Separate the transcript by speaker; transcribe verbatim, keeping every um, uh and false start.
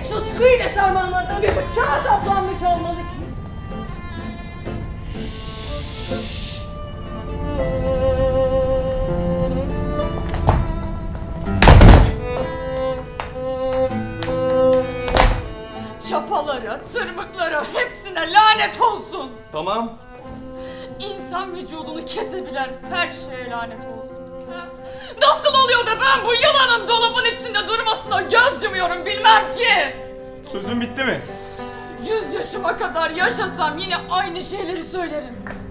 Speaker 1: ne tutkuyla sarmalmadan bir bıçağa saplanmış olmalı ki. Çapalara, tırmıklara, hepsine lanet olsun.
Speaker 2: Tamam.
Speaker 1: İnsan vücudunu kesebilen her şeye lanet olsun. Ha? Nasıl oluyor da ben bu yılanın dolabın içinde durmasına göz yumuyorum bilmem ki.
Speaker 2: Sözün bitti mi?
Speaker 1: Yüz yaşıma kadar yaşasam yine aynı şeyleri söylerim.